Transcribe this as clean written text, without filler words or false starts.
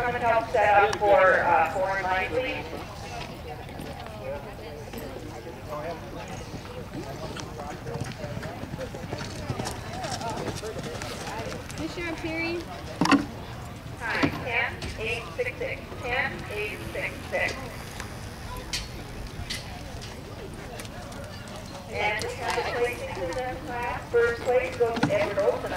come and help set up for foreign line, please? Commissioner Perry. Hi, 10866. 10866. And we have the placings in the class. First place goes to Edward Olson